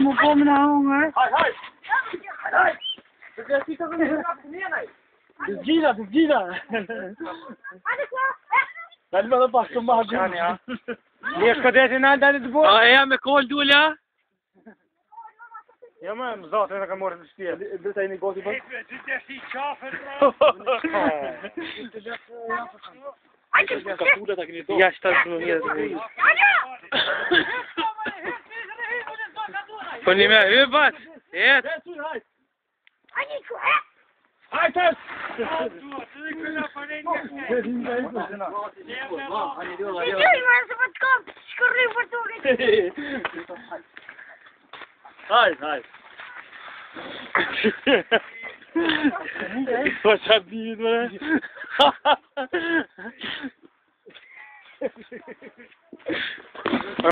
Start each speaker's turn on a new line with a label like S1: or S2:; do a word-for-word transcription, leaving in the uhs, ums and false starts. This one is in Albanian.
S1: Moet komen naar honger.
S2: Hoi, hoi. Hoi. Dat is toch een beetje neer, nee.
S1: De Gina, de Gina. Dat is wel een bakje maar.
S2: Ja, ja. Leer kadet in aan de boord.
S3: اه ايام كول دولا
S2: Ja, maar we zaten en dan morgen te sturen.
S1: Dit zijn niet goed.
S2: Dit is die schafen.
S3: يا اشتغل هي فني ما هبط هات
S2: Uit het!
S1: Hi, hi. Wat heb je hier?